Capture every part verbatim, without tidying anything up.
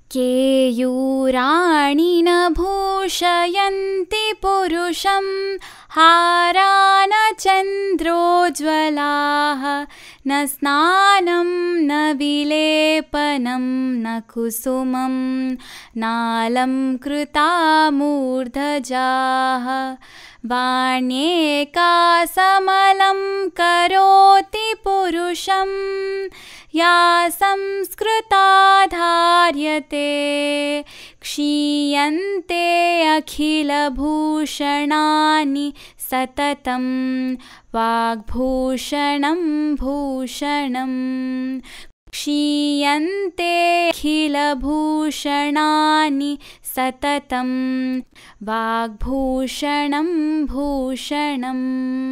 केयूराणि न भूषयन्ति पुरुषं हारा न चन्द्रोज्ज्वलाः न स्नानं न विलेपनं न कुसुमं नालङ्कृता मूर्धजाः वाण्येका समलं करोति पुरुषं या संस्कृता धार्यते क्षीयन्ते अखिलभूषणानि सततं वाग्भूषणं भूषणं क्षीयन्ते अखिलभूषणानि सततं वाग्भूषणं भूषणम्।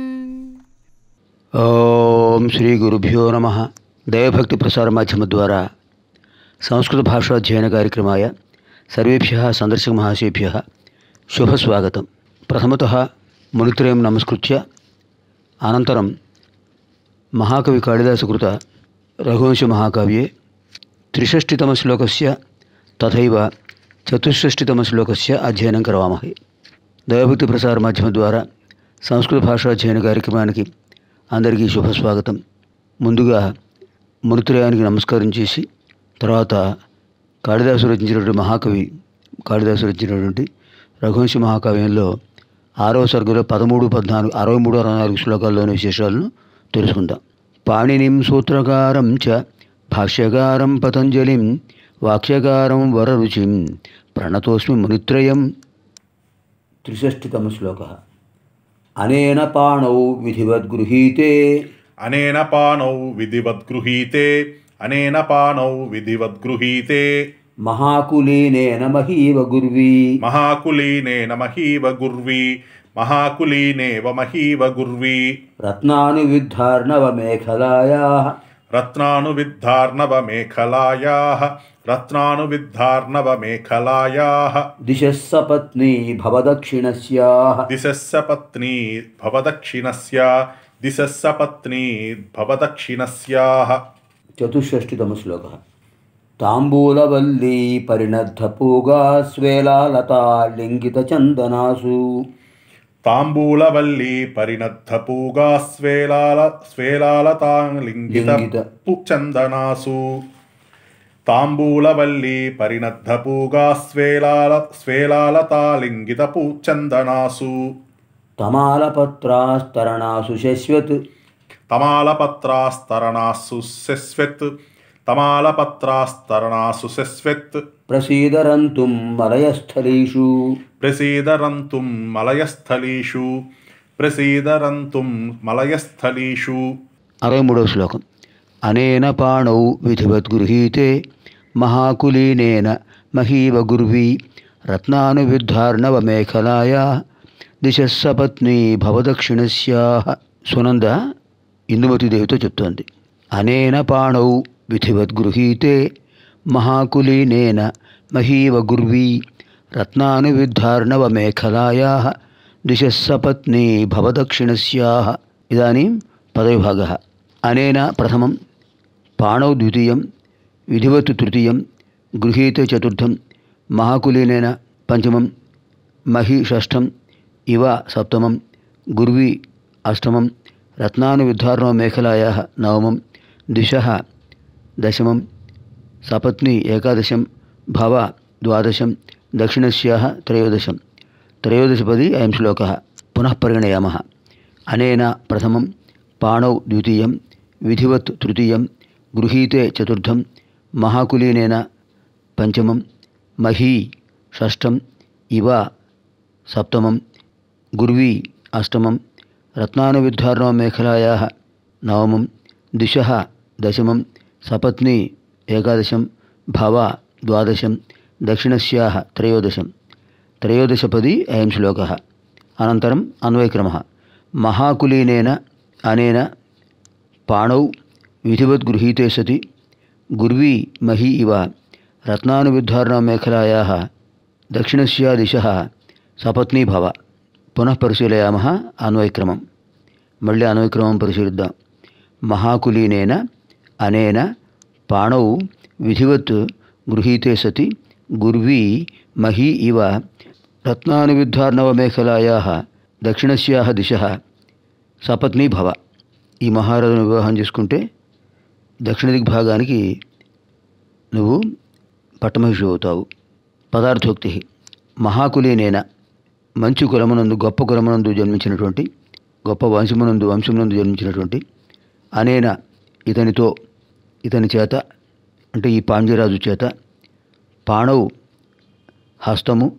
ఓం శ్రీ గురుభ్యో నమః. దైవభక్తి ప్రసార మాధ్యమ ద్వారా సంస్కృత భాషాధ్యయన కార్యక్రమాయ సర్వేభ్యః సందర్శక మహాశేభ్యః శుభస్వాగతం. ప్రథమతః మునిత్రయం నమస్కృత్య అనంతరం మహాకవి కాళిదాసకృత రఘువంశ మహాకావ్యే త్రిషష్టితమ శ్లోకస్య తథైవ చతుషష్టితమ శ్లోకస్య అధ్యయనం కరవామహే. దైవభక్తి ప్రసార మాధ్యమ ద్వారా సంస్కృత భాషాధ్యయన కార్యక్రమానికి అందరికీ శుభస్వాగతం. ముందుగా మునిత్రయానికి నమస్కారం చేసి తర్వాత కాళిదాసు రచించినటువంటి మహాకవి కాళిదాసు రచించినటువంటి రఘువంశ మహాకావ్యంలో ఆరవ సర్గలో పదమూడు పద్నాలుగు అరవై మూడు అరవై నాలుగు శ్లోకాల్లోని విశేషాలను తెలుసుకుందాం. పాణినిం సూత్రకారం చ భాష్యకారం పతంజలిం వాక్యకారం వరరుచిం ప్రణతోస్మి మునిత్రయం. త్రిషష్టితమ శ్లోక. అనేన పాణౌ విధివద్గృహీతే అనేన పాణౌ విధివద్గృహీతే అనేన పాణౌ విధివద్గృహీతే మహాకులీనేన మహీవ గుర్వీ మహాకులీనేన మహీవ గుర్వీ మహాకులీనేవ మహీవ గుర్వీ రత్నానువిద్ధార్ణవ మేఖలాయాః రత్నానువిద్ధార్ణవ మేఖలాయాః రత్నానువిద్ధార్ణవ మేఖలాయాః దిశః సపత్నీ భవదక్షిణస్యాః దిశः సపత్నీ భవదక్షిణస్యాః దిశः సపత్నీ భవదక్షిణస్యాః. చతుషష్టితమ శ్లోక. తాంబూలవల్లీ పరిణద్ధపూగా స్వేలాలతా లింగిత చందనాసు తాంబూలవల్లీ పరిణద్ధపూగా స్వేలాల స్వేలాలతాలింగిత చందనాసు తాంబూలవల్లీ పరిణద్ధపూగా స్వేలాల స్వేలాలతాలింగిత చందనాసు తమాలపత్రాస్తరణాసు శశ్వత్ తమాలపత్రాస్తరణాసు శశ్వత్ తమాలపత్రాస్తరణాసు శశ్వత్ ప్రసీదరంతుం మలయస్థలీషు ప్రసీదరంతుం మలయస్థలీషు ప్రసీదరంతుం మలయస్థలీషు. అరవై మూడవ శ్లోకం. అనేన పాణౌ విధివద్గృహీతే మహాకులీనేన మహీవ గుర్వీ రత్నానువిద్ధార్ణవ మేఖలాయాః దిశః సపత్నీ భవదక్షిణస్యాః. సునంద ఇందుమతీదేవితో చెప్తోంది. అనేన పాణౌ విధివద్గృహీతే మహాకులీనేన మహీవ గుర్వీ రత్నానువిద్ధార్ణవ మేఖలాయాః దిశః సపత్నీ భవదక్షిణస్యాః. ఇదానీం పదవిభాగः. అనేన ప్రథమం, పాణౌ ద్వితీయం, విధివత్ తృతీయం, గృహీతే చతుర్థం, మహాకులీనేన పంచమం, మహి షష్ఠం, ఇవ సప్తమం, గుర్వీ అష్టమం, రత్నానువిద్ధార్ణవ మేఖలాయాః నవమం, దిశః దశమం, సపత్ని ఏకాదశం, భవ ద్వాదశం, దక్షిణస్యాః త్రయోదశం. త్రయోదశపది అయం శ్లోకः. పునః పరిగణయామः. అనేన ప్రథమం, పాణౌ ద్వితీయం, విధివత్ తృతీయం, గృహీతే చతుర్థం, మహాకులీనేన పంచమం, మహీ షష్ఠం, ఇవ సప్తమం, గుర్వీ అష్టమం, రత్నానువిద్ధార్ణవ మేఖలాయాః నవమం, దిశః దశమం, సపత్ని ఏకాదశం, భవ ద్వాదశం, దక్షిణస్యాః త్రయోదశం. త్రయోదశపది అయం శ్లోకः. అనంతరం అన్వయక్రమः. మహాకులీనేన అనేన పాణౌ విధివద్గృహీతే సతి గుర్వీ మహీ ఇవ రత్నానువిద్ధార్ణవ మేఖలాయాః దక్షిణస్యా దిశః సపత్నీ భవ. పునః పరిశీలయామः అన్వయక్రమం. మళ్ళీ అన్వయక్రమం పరిశీలిద్దాం. మహాకులీనేన అనేన పాణౌ విధివత్ గృహీతే సతి గుర్వీ మహీ ఇవ రత్నానువిద్ధార్ణవమేఖలాయాः దక్షిణస్యాः దిశः సపత్నీ భవ. ఈ మహారాజును వివాహం చేసుకుంటే దక్షిణ దిగ్భాగానికి నువ్వు పట్టమహిషి అవుతావు. పదార్థోక్తి మహాకులీనేన మంచి కులమునందు గొప్ప కులమునందు జన్మించినటువంటి గొప్ప వంశమునందు వంశమునందు జన్మించినటువంటి అనేన ఇతనితో ఇతని చేత అంటే ఈ పాండ్యరాజు చేత పాణవు హస్తము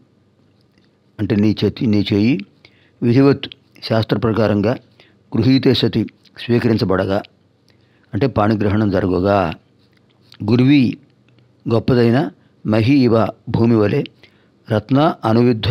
అంటే నీ చేతి నీ చేయి విధివత్ శాస్త్ర ప్రకారంగా గృహీతే సతి స్వీకరించబడగా అంటే పాణిగ్రహణం జరగగా గుర్వీ గొప్పదైన మహి ఇవ భూమి వలె రత్న అనువిద్ధ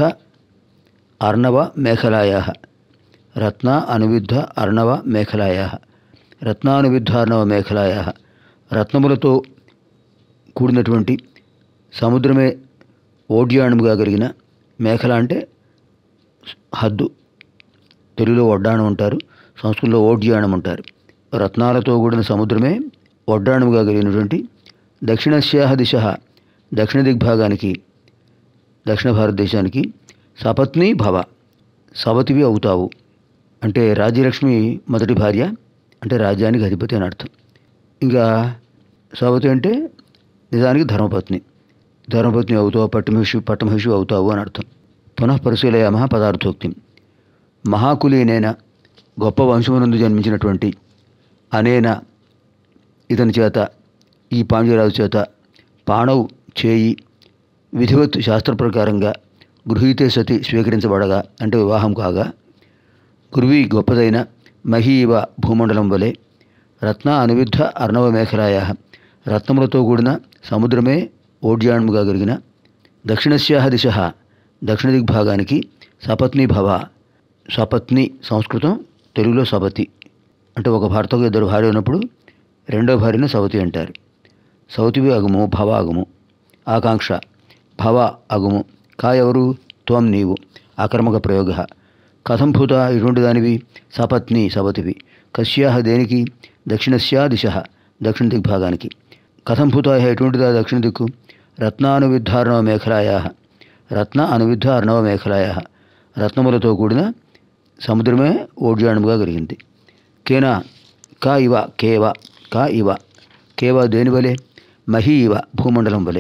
అర్ణవ మేఖలాయా రత్న అనువిద్ధ అర్ణవ మేఖలాయా రత్నానువిద్ధ అర్ణవ మేఖలాయా రత్నములతో కూడినటువంటి సముద్రమే ఓడ్యాణముగా కలిగిన మేఖల అంటే హద్దు, తెలుగులో ఒడ్డాణం అంటారు, సంస్కృతంలో ఓడ్యాణం అంటారు. రత్నాలతో కూడిన సముద్రమే ఒడ్డాణముగా కలిగినటువంటి దక్షిణస్యాహ దిశ దక్షిణ దిగ్భాగానికి దక్షిణ భారతదేశానికి సపత్ని భవ సవతివి అవుతావు. అంటే రాజ్యలక్ష్మి మొదటి భార్య అంటే రాజ్యానికి అధిపతి అని అర్థం. ఇంకా సవతి అంటే నిజానికి ధర్మపత్ని, ధర్మపత్ని అవుతావు, పట్టమహిషి పట్టమహిషి అవుతావు అని అర్థం. పునః పరిశీలయామः పదార్థోక్తి మహాకులీనేన గొప్ప వంశమునందు జన్మించినటువంటి అనేన ఇతని చేత ఈ పాండ్యరాజు చేత పాణవు చేయి విధివత్ శాస్త్ర ప్రకారంగా గృహీతే సతి స్వీకరించబడగా అంటే వివాహం కాగా గుర్వీ గొప్పదైన మహీ ఇవ భూమండలం వలె రత్న అనువిద్ధ అర్ణవ మేఖలాయా రత్నములతో కూడిన సముద్రమే ఓడ్యాణముగా కలిగిన దక్షిణస్యాహ దిశ దక్షిణ దిగ్భాగానికి సపత్ని భవ. సపత్ని సంస్కృతం, తెలుగులో సవతి. అంటే ఒక భర్తకు ఇద్దరు భార్య ఉన్నప్పుడు రెండో భార్యను సవతి అంటారు. సవతివి అగుము భవ అగుము. ఆకాంక్ష భవ అగుము కా ఎవరు త్వం నీవు ఆకర్మక ప్రయోగ కథం భూత ఇటువంటి దానివి సపత్ని సవతివి కస్యాహ దేనికి దక్షిణస్యా దిశ దక్షిణ దిగ్భాగానికి కథం భూత ఎటువంటిదా దక్షిణ దిక్కు రత్నానువిద్ధ అర్ణవ మేఖలాయా రత్న అనువిద్ధ అర్ణవ మేఖలాయా రత్నములతో కూడిన సముద్రమే ఓడ్యాణముగా కలిగింది. కేనా కా ఇవ కేవ కా ఇవ కేవ దేని వలె మహీ ఇవ భూమండలం వలె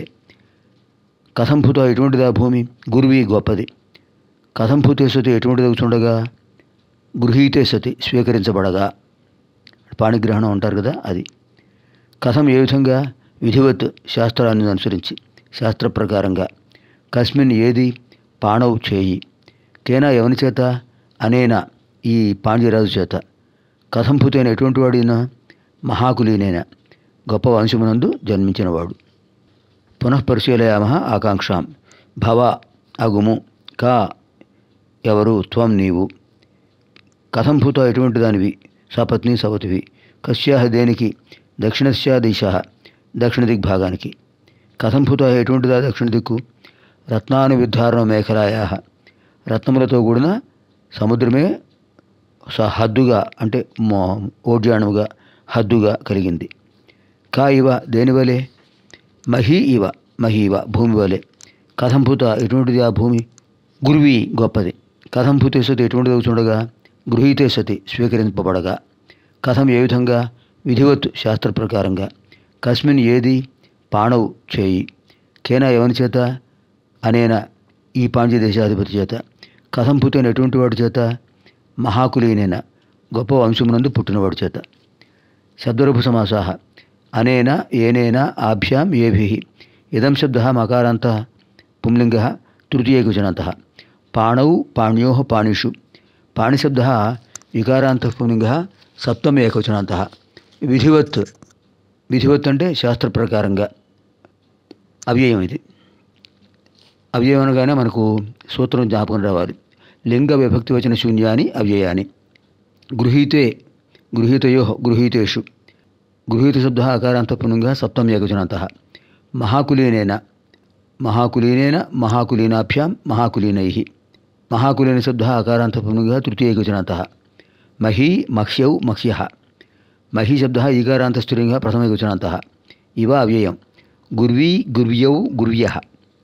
కథం భూత ఎటువంటిదా భూమి గుర్వీ గొప్పది కథం భూతే సతి ఎటువంటిది అవుతుండగా గృహీతే సతి స్వీకరించబడగా పాణిగ్రహణం అంటారు కదా అది. కథం ఏ విధంగా విధివత్ శాస్త్రాన్ని అనుసరించి శాస్త్ర ప్రకారంగా కస్మిన్ ఏది పాణవు చేయి కేనా ఎవని చేత అనేన ఈ పాండ్యరాజు చేత కథం భూతైన ఎటువంటి వాడినా మహాకులీనైన గొప్ప వంశమునందు జన్మించినవాడు. పునః పరిశీలయామः ఆకాంక్షాం భవ అగుము కా ఎవరు త్వం నీవు కథం భూత ఎటువంటి దానివి సపత్ని సవతివి కస్యాహ దేనికి దక్షిణస్యా దిశ దక్షిణ దిగ్భాగానికి కథం భూత ఎటువంటిదా దక్షిణ దిక్కు రత్నానువిద్ధారణ మేఖలాయా రత్నములతో కూడిన సముద్రమే స హద్దుగా అంటే ఓడ్యాణముగా హద్దుగా కలిగింది. కా ఇవ దేనివలే మహీ ఇవ మహీ ఇవ భూమి వలె కథం భూత ఎటువంటిది ఆ భూమి గుర్వీ గొప్పది కథం భూతే సతి ఎటువంటిది అవుతుండగా గృహీతే సతి స్వీకరింపబడగా కథం ఏ విధంగా విధివత్ శాస్త్ర ప్రకారంగా కస్మిన్ ఏది పాణవు చేయి కేనా ఎవని చేత అనేన ఈ పాండ్య దేశాధిపతి చేత కథం భూతైన ఎటువంటి వాడి చేత మహాకులీనైన గొప్ప వంశమునందు పుట్టినవాడి చేత. శబ్దరూప సమాసాః అనేన ఏనేన ఆభ్యాం ఏభిః ఇదం శబ్దః మకారాంతః పుంలింగः తృతీయేకవచనాంతః పాణౌ పాణ్యోః పాణిషు పాణిశబ్దः వికారాంతః పుంలింగः సప్తమ ఏకవచనాంతః విధివత్ విధివత్ అంటే శాస్త్ర ప్రకారంగా అవ్యయం ఇది. అవ్యయం అనగానే మనకు సూత్రం జ్ఞాపకం రావాలి. లింగ విభక్తి వచన శూన్యాని అవ్యయాని గృహీతే గృహీతయో గృహీతేషు గృహీత శబ్ద అకారాంత పునుంగ సప్తమ ఏకవచనాంతః మహాకులీనేన మహాకులీనేన మహాకులీనాభ్యాం మహాకులీనైః మహాకులీన శబ్ద అకారాంత పునుంగ తృతీయ ఏకవచనాంతః మహీ మహ్యౌ మహ్యః మహీ శబ్ద ఈకారాంత స్త్రీలింగ ప్రథమ ఏకవచనాంతః ఇవ అవ్యయం గుర్వీ గుర్వ్యౌ గుర్వ్యః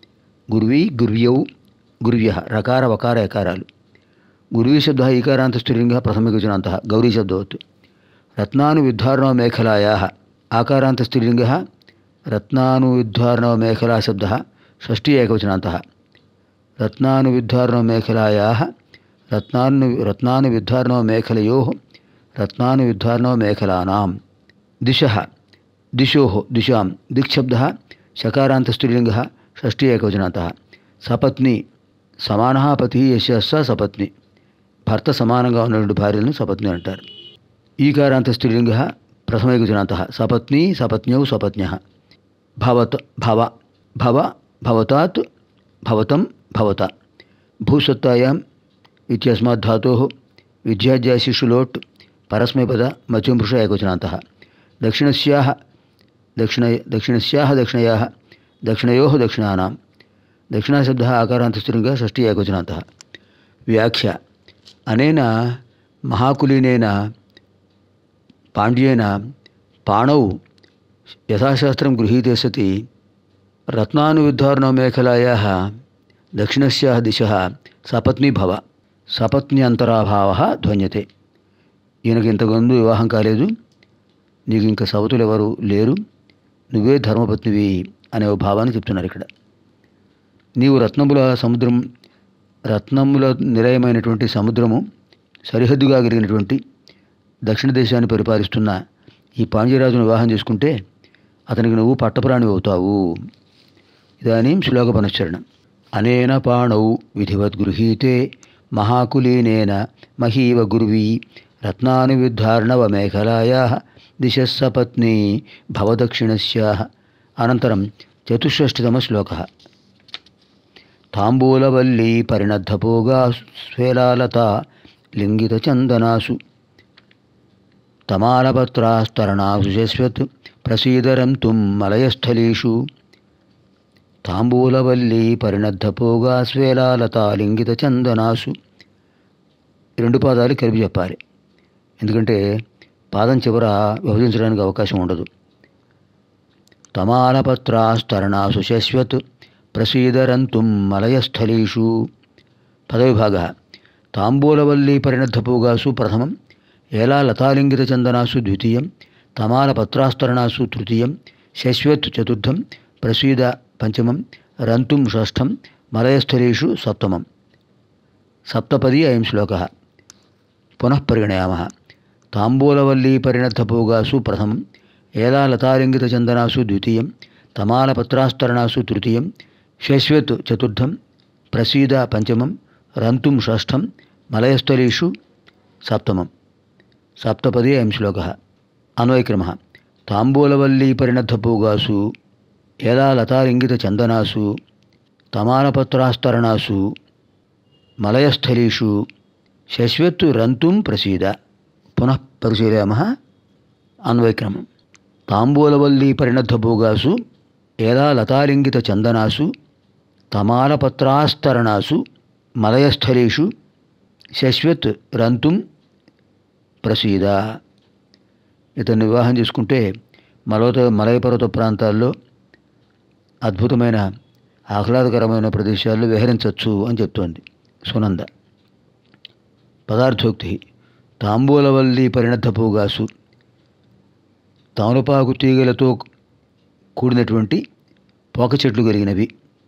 గుర్వీ గుర్వ్యౌ గుర్వ్య రకార వకార యకారాలు. గుర్వీ శబ్ద ఈకారాంత స్త్రీలింగ ప్రథమేకవచనాంత గౌరీ శబ్దవత్. రత్నానువిద్ధారణో మేఖలాయా ఆకారాంత స్త్రీలింగ రత్నానువిద్ధారణో మేఖలా శబ్ద షష్ఠీ ఏకవచనాంత. రత్నానువిద్ధారణో మేఖలాయా రత్నాను రత్నానువిద్ధారణో మేఖలయో రత్నానువిద్ధారణో మేఖలానాం. దిశ దిశో దిశాం దిక్శబ్ద శకారాంత స్త్రీలింగ షష్ఠీ ఏకవచనాంత. సపత్ని సమాన పతి యశ స సపత్ని భర్త సమానంగా ఉన్న రెండు భార్యలను సపత్ని అంటారు. ఈకారాంత స్త్రీలింగ ప్రథమైకవచనాంత సపత్ని సపత్న్యౌ సపత్న్య. భవత్ భవ భవ భవతాత్ భవతం భవత. భూసత్తాయాం ఇత్యస్మాత్ ధాతోః విద్యాధ్యాశిషు లోట్ పరస్మైపద మధ్యమపురుష ఏకవచనాంత. దక్షిణస్యాః దక్షిణ దక్షిణస్యాః దక్షిణయాః దక్షిణయోః దక్షిణానాం. దక్షిణశబ్ద ఆకారాంత స్త్రీలింగ షష్ఠీ ఏకవచనాంత. వ్యాఖ్య అనేన మహాకులీనేన పాండ్యేన పాణౌ యథాశాస్త్రం గృహీతే సతి రత్నానువిద్ధారణో మేఖలాయాః దక్షిణస్యాః దిశః సపత్నీ భవ సపత్న్యంతరాభావః ధ్వన్యతే. ఈయనకి ఇంతకుముందు వివాహం కాలేదు, నీకు ఇంకా సవతులు ఎవరు లేరు, నువ్వే ధర్మపత్నివి అనే ఒక భావాన్ని చెప్తున్నారు ఇక్కడ. నీవు రత్నముల సముద్రం రత్నముల నిలయమైనటువంటి సముద్రము సరిహద్దుగా కలిగినటువంటి దక్షిణ దేశాన్ని పరిపాలిస్తున్న ఈ పాండ్యరాజును వివాహం చేసుకుంటే అతనికి నువ్వు పట్టపురాణి అవుతావు. ఇదానీం శ్లోక పునశ్చరణం. అనేన పాణౌ విధివద్ గృహీతే మహాకులీనేన మహీవ గుర్వీ రత్నానువిద్ధార్ణవ మేఖలాయాః దిశః సపత్నీ భవదక్షిణస్యాః. అనంతరం చతుషష్ఠితమ శ్లోకः. తాంబూలవల్లీ పరిణద్ధపోగా స్వేలాలత లింగితచందనాసు తమాలపత్రాస్తరణాసు శశ్వత్ ప్రసీదరంతుం మలయస్థలీషు. తాంబూలవల్లీ పరిణద్ధపోగా స్వేలాలత లింగితచందనాసు. రెండు పాదాలు కలిపి చెప్పాలి, ఎందుకంటే పాదం చివర విభజించడానికి అవకాశం ఉండదు. తమాలపత్రాస్తరణాసు శశ్వత్ ప్రసీదరంతుం మలయస్థలీషు. పదవిభాగ. తాంబూలవల్లీ పరిణద్ధపోగాసు ప్రథమం, ఏలా లతాలింగితచందనాసు ద్వితీయం, తమాలపత్రాస్తరణాసు తృతీయం, శశ్వత్ చతుర్థం, ప్రసీద పంచమం, రంతుం షష్ఠం, మలయస్థలీషు సప్తమం. సప్తపదీ అయం శ్లోకः. పునః పరిగణయామः. తాంబూలవల్లీ పరిణద్ధపోగాసు ప్రథమం, ఏలా లతాలింగితచందనాసు ద్వితీయం, తమాలపత్రాస్తరణాసు తృతీయం, శశ్వత్ చతుర్థం, ప్రసీద పంచమం, రంతుం షష్ఠం, మలయస్థలీషు సప్తమం. సప్తపదీ అయం శ్లోకः. అన్వయక్రమः. తాంబూలవల్లీ పరిణద్ధపోగాసు ఏలా లతాలింగితచందనాసు తమాలపత్రాస్తరణాసు మలయస్థలీషు శశ్వత్ రంతుం ప్రసీద. పునః పరిశీలయామः. అన్వయక్రమం. తాంబూలవల్లీ పరిణద్ధపోగాసు ఏలా లతాలింగితచందనాసు తమాలపత్రాస్తరణాసు మలయస్థలీషు శశ్వత్ రంతుం ప్రసీద. ఇతన్ని వివాహం చేసుకుంటే మలవత మలయపర్వత ప్రాంతాల్లో అద్భుతమైన ఆహ్లాదకరమైన ప్రదేశాల్లో విహరించవచ్చు అని చెప్తోంది సునంద. పదార్థోక్తి. తాంబూలవల్లీ పరిణద్ధపోగాసు తమలపాకు తీగలతో కూడినటువంటి పోక చెట్లు కలిగినవి.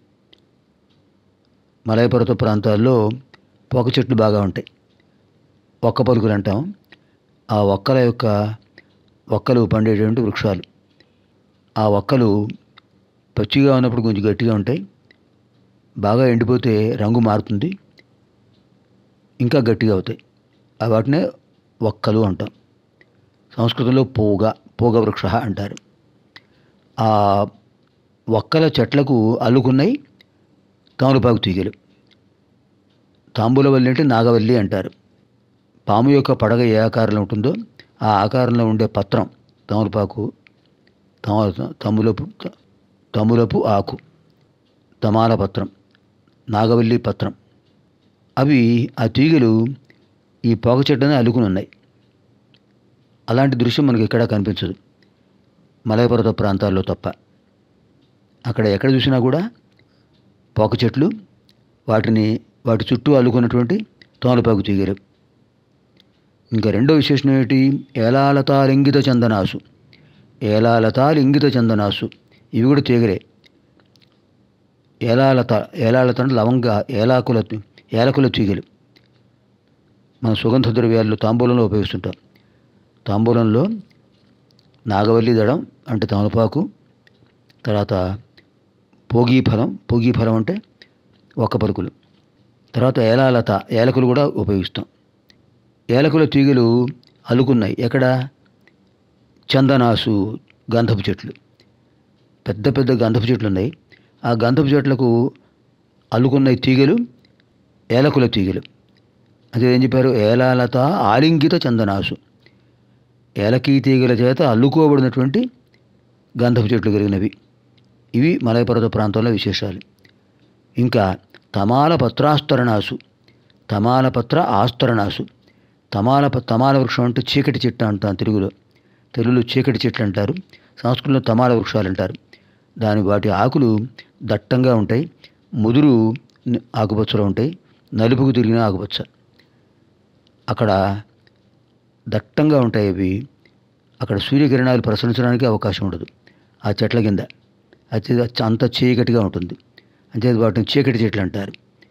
మలయపర్వత ప్రాంతాల్లో పోక చెట్లు బాగా ఉంటాయి, ఒక్క పలుకులు అంటాం. ఆ ఒక్కల యొక్క ఒక్కలు పండేటువంటి వృక్షాలు. ఆ ఒక్కలు పచ్చిగా ఉన్నప్పుడు కొంచెం గట్టిగా ఉంటాయి, బాగా ఎండిపోతే రంగు మారుతుంది, ఇంకా గట్టిగా అవుతాయి. ఆ వాటినే ఒక్కలు అంటాం. సంస్కృతంలో పోగ పోగ వృక్ష అంటారు. ఆ ఒక్కల చెట్లకు అల్లుకున్నాయి తమలపాకు తీగలు. తాంబూలవల్లి అంటే నాగవల్లి అంటారు. పాము యొక్క పడగ ఏ ఆకారంలో ఉంటుందో ఆ ఆకారంలో ఉండే పత్రం తమలపాకు, తమ తములపు తములపు ఆకు, తమాలపత్రం, నాగవల్లి పత్రం. అవి ఆ తీగలు ఈ పోక చెట్టుని అల్లుకుని ఉన్నాయి. అలాంటి దృశ్యం మనకి ఎక్కడా కనిపించదు, మలయపర్వత ప్రాంతాల్లో తప్ప. అక్కడ ఎక్కడ చూసినా కూడా పోక చెట్లు, వాటిని వాటి చుట్టూ అల్లుకున్నటువంటి తమలపాకు తీగలు. ఇంకా రెండో విశేషణం ఏమిటి? ఏలాలతాలింగిత చందనాసు. ఏలాలతాలింగిత చందనాసు ఇవి కూడా తీగలే. ఏలాలత ఏలాలత అంటే లవంగ ఏలాకుల ఏలకుల తీగలు. మన సుగంధ ద్రవ్యాల్లో తాంబూలంలో ఉపయోగిస్తుంటాం. తాంబూలంలో నాగవల్లి దళం అంటే తమలపాకు, తర్వాత పోగీ ఫలం, పోగీ ఫలం అంటే ఒక్క పలుకులు, తర్వాత ఏలాలత ఏలకులు కూడా ఉపయోగిస్తాం. ఏలకుల తీగలు అల్లుకున్నాయి ఎక్కడ? చందనాసు గంధపు చెట్లు. పెద్ద పెద్ద గంధపు చెట్లు ఉన్నాయి. ఆ గంధపు చెట్లకు అల్లుకున్న తీగలు ఏలకుల తీగలు. అదే ఏం చెప్పారు? ఏలాలత ఆలింగిత చందనాసు. ఏలకీ తీగల చేత అల్లుకోబడినటువంటి గంధపు చెట్లు కలిగినవి. ఇవి మలయపర్వత ప్రాంతంలో విశేషాలు. ఇంకా తమాల పత్రాస్తరణాసు. తమాలపత్ర ఆస్తరణాసు. తమాల తమాల వృక్షం అంటే చీకటి చెట్టు అంటాం తెలుగులో. తెలుగులో చీకటి చెట్లు అంటారు, సంస్కృతంలో తమాల వృక్షాలు అంటారు. దాని వాటి ఆకులు దట్టంగా ఉంటాయి, ముదురు ఆకుపచ్చలో ఉంటాయి, నలుపుకు తిరిగిన ఆకుపచ్చ. అక్కడ దట్టంగా ఉంటాయి అవి. అక్కడ సూర్యకిరణాలు ప్రసరించడానికి అవకాశం ఉండదు ఆ చెట్ల కింద. అది అంత చీకటిగా ఉంటుంది, అంతే వాటిని చీకటి చెట్లు అంటారు.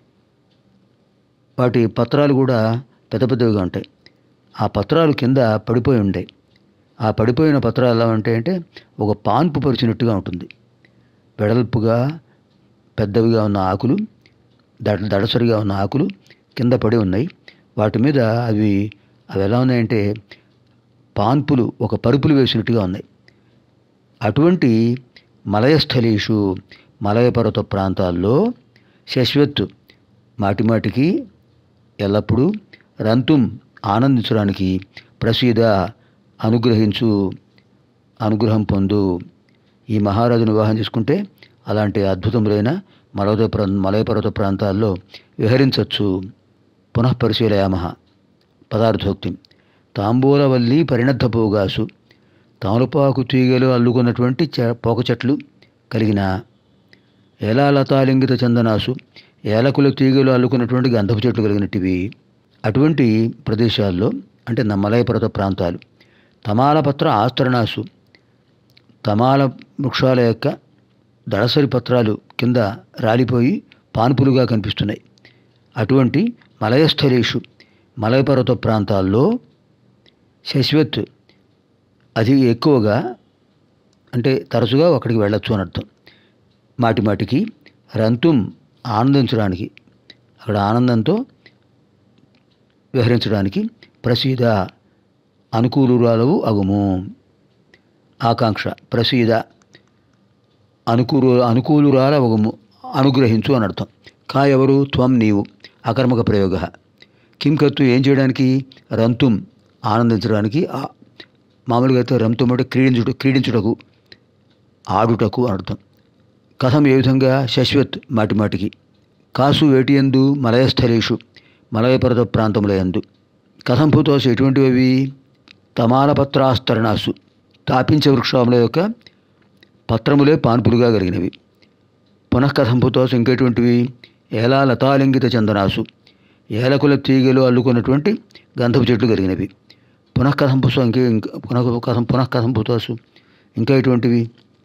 వాటి పత్రాలు కూడా పెద్ద పెద్దవిగా ఉంటాయి. ఆ పత్రాలు కింద పడిపోయి ఉంటాయి. ఆ పడిపోయిన పత్రాలు ఎలా ఉంటాయంటే ఒక పాన్పు పరిచినట్టుగా ఉంటుంది. వెడల్పుగా పెద్దవిగా ఉన్న ఆకులు, దడ దడసరిగా ఉన్న ఆకులు కింద పడి ఉన్నాయి. వాటి మీద అవి అవి ఎలా ఉన్నాయంటే పాన్పులు, ఒక పరుపులు వేసినట్టుగా ఉన్నాయి. అటువంటి మలయస్థలీషు మలయ పర్వత ప్రాంతాల్లో శశ్వత్తు మాటిమాటికి ఎల్లప్పుడూ రంతుం ఆనందించడానికి ప్రసీద అనుగ్రహించు, అనుగ్రహం పొందు. ఈ మహారాజును వివాహం చేసుకుంటే అలాంటి అద్భుతములైన మలయ ప్రా మలయ పర్వత ప్రాంతాల్లో విహరించవచ్చు. పునః పరిశీలయామః పదార్థోక్తి. తాంబూలవల్లి పరిణద్ధ పోగాసు. తమలపాకు తీగలు అల్లుకున్నటువంటి చె పోక చెట్లు కలిగిన ఏలాలతాలింగిత చందనాసు. ఏలకుల తీగలు అల్లుకున్నటువంటి గంధపు చెట్లు కలిగినటివి. అటువంటి ప్రదేశాల్లో అంటే మలయ పర్వత ప్రాంతాలు. తమాలపత్ర ఆస్తరణాసు. తమాల వృక్షాల యొక్క దళసరి పత్రాలు కింద రాలిపోయి పాన్పులుగా కనిపిస్తున్నాయి. అటువంటి మలయస్థలీషు మలయ పర్వత ప్రాంతాల్లో శశ్వత్ అది ఎక్కువగా అంటే తరచుగా అక్కడికి వెళ్ళొచ్చు అని అర్థం. మాటి మాటికి రంతుం ఆనందించడానికి, అక్కడ ఆనందంతో విహరించడానికి ప్రసీద అనుకూలురాలవు అగుము. ఆకాంక్ష ప్రసీద అనుకూలు అనుకూలురాల అగుము, అనుగ్రహించు అని అర్థం. కా ఎవరు? త్వం నీవు. అకర్మక ప్రయోగ. కిం కత్తు ఏం చేయడానికి? రంతుం ఆనందించడానికి. మామూలుగా అయితే రంతుం అంటే క్రీడించుట క్రీడించుటకు ఆడుటకు అని అర్థం. కథం ఏ విధంగా? శశ్వత్ మాటి మాటికి. కాసు వేటి యందు? మలయస్థలేషు మలయ పర్వత ప్రాంతముల యందు. కథం భూతోసు ఎటువంటివి అవి? తమాలపత్రాస్తరణాసు తాపించ వృక్షముల యొక్క పత్రములే పాన్పులుగా కలిగినవి. పునఃకథం భూతోసు ఇంకెటువంటివి? ఏలా లతాలింగిత చందనాసు ఏలకుల తీగలు అల్లుకున్నటువంటి గంధపు చెట్లు కలిగినవి. పునఃకథం భూతో ఇంకే పునః కథం పునఃకథం భూతోసు ఇంకా ఎటువంటివి?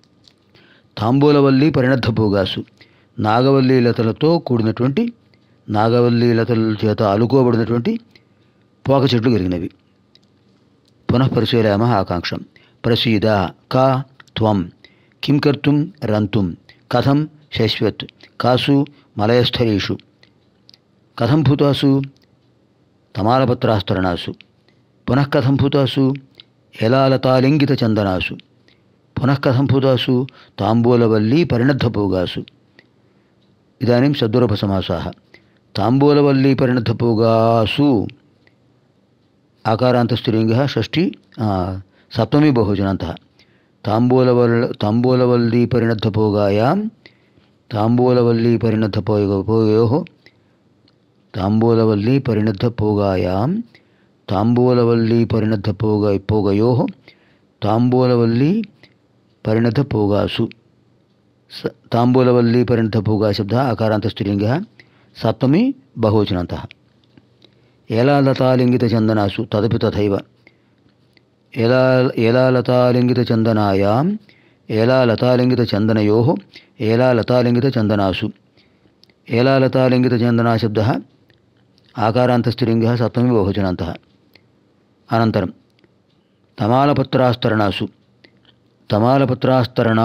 తాంబూలవల్లి పరిణద్ధ భోగాసు నాగవల్లి లతలతో కూడినటువంటి నాగవల్లి లతల చేత అలుకోబడినటువంటి పోక చెట్లు కలిగినవి. పునః పరిశీలయామ ఆకాంక్షం. ప్రసీద కా త్వం. కిం కర్తుం? రంతుం. కథం? శశ్వత్. కాసు? మలయస్థలీషు. కథం భూతాసు? తమాలపత్రాస్తరణాసు. పునః కథం భూతాసు? ఏలాలతాలింగిత చందనాసు. పునః కథం భూతాసు? తాంబూలవల్లి పరిణద్ధ భోగాసు. ఇదానీం సద్దురపసమాసాః. తాంబూలవల్లి పరిణద్ధ భోగాసు ఆకారాంత స్త్రీలింగ షష్ఠి సప్తమీ బహుజనాంతః. తాంబూలవల్ తాంబూలవల్లి పరిణద్ధ భోగాయాం తాంబూలవల్లి పరిణద్ధ పోయోః తాంబూలవల్లి పరిణద్ధ పోగాయాం తాంబూలవల్లి పరిణద్ధ పోగ పోగయోః తాంబూలవల్లి పరిణద్ధ పోగాసు. स ताम्बूलवल्ली परिणतपूगाशब्दः आकारान्तस्त्रीलिङ्गः सप्तमी बहुवचनन्तः एलालतालिङ्गितचन्दनासु तदपि तथैव एला एलालतालिङ्गितचन्दनायाम् एलालतालिङ्गितचन्दनयोः एलालतालिङ्गितचन्दनासु एलालतालिङ्गितचन्दनाशब्दः आकारान्तस्त्रीलिङ्गः सप्तमी बहुवचनान्तः अनन्तरं तमालपत्रास्तरणासु तमालपत्रास्तरणा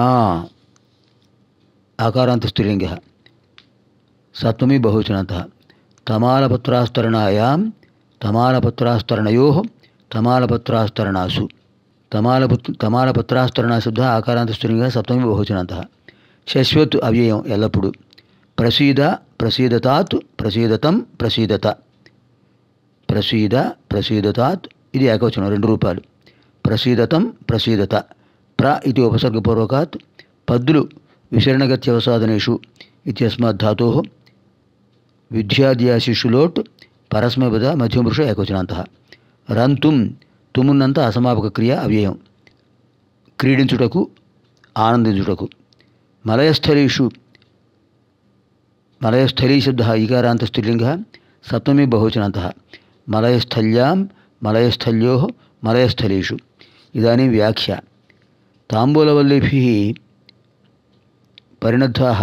आकारान्तस्त्रीलिङ्गः सप्तमी बहुवचनान्तः तमालपत्रास्तरणायां तमालपत्रास्तरणयोः तमालपत्रास्तरणासु तमालपुत् तमालपत्रास्तरणशब्दः आकारान्तस्त्रीलिङ्गः सप्तमी बहुवचनान्तः शश्वत् अव्ययं एल्लप्पुडु प्रसीद प्रसीदतात् प्रसीदतं प्रसीदत प्रसीद प्रसीदतात् ఇది ఏకవచనం రెండు రూపాలు ప్రసీదతం ప్రసీదత ప్ర ఇది ఉపసర్గపూర్వకాత్ పద్దులు విశరణగత్యవసాదనేషు ఇత్యస్మాత్ ధాతోః విద్యాద్యాశిషులోట్ పరస్మైపద మధ్యమపురుష ఏకవచనాంతః రంతుం తుమున్నంత అసమాపక క్రియ అవ్యయం క్రీడించుటకు ఆనందించుటకు మలయస్థలీషు మలయస్థలీ శబ్దः ఈకారాంతస్త్రీలింగः సప్తమీ బహువచనాంతः మలయస్థల్యాం మలయస్థల్యోः మలయస్థలీషు ఇదాनीं వ్యాఖ్య తాంబూలవల్లిభిः పరిణద్ధాः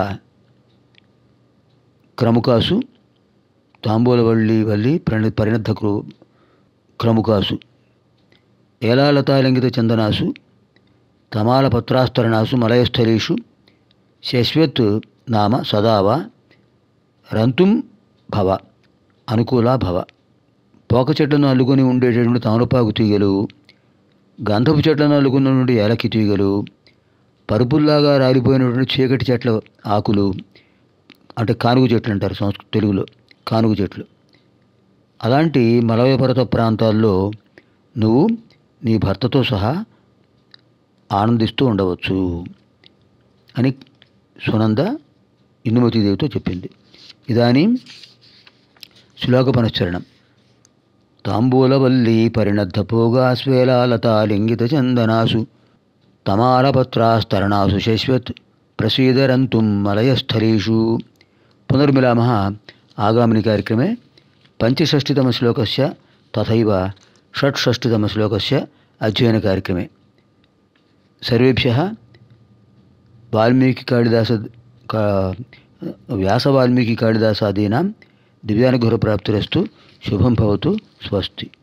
క్రముకాసు తాంబూలవల్లి వల్లి పరిణ పరిణద్ధ క్రముకాసు ఏలాలతాలింగితచందనాసు తమాలపత్రాస్తరణాసు మలయస్థలీషు శశ్వత్ నామ సదావ రంతుం భవ అనుకూలా భవ పోక చెట్లను అల్లుకొని ఉండేటటువంటి తమలపాకు తీగలు గంధపు చెట్లను అల్లుకున్నటువంటి ఏలకి తీగలు పరుపుల్లాగా రాలిపోయినటువంటి చీకటి చెట్ల ఆకులు అంటే కానుగు చెట్లు అంటారు సంస్కృత తెలుగులో కానుగు చెట్లు అలాంటి మలయపర్వత ప్రాంతాల్లో నువ్వు నీ భర్తతో సహా ఆనందిస్తూ ఉండవచ్చు అని సునంద ఇందుమతీదేవితో చెప్పింది. ఇదానీ శ్లోకపనుశ్చరణం. తాంబూలవల్లీ పరిణద్ధభోగాస్వేలాలతాలింగితచందనాసు తమాలపత్రాస్తరణాసు శశ్వత్ ప్రసీదరంతుం మలయస్థలీషు. పునర్మిలామः ఆగామిని కార్యక్రమే పంచషష్టితమశ్లోకస్య తథైవ షట్షష్టితమశ్లోకస్య అధ్యయన కార్యక్రమే. సర్వేభ్యः వాల్మీకికాళిదాస వ్యాసవాల్మీకికాళిదాసాదీనాం దివ్యానుగ్రహప్రాప్తిరస్తు. శుభం భవతు. స్వస్తి.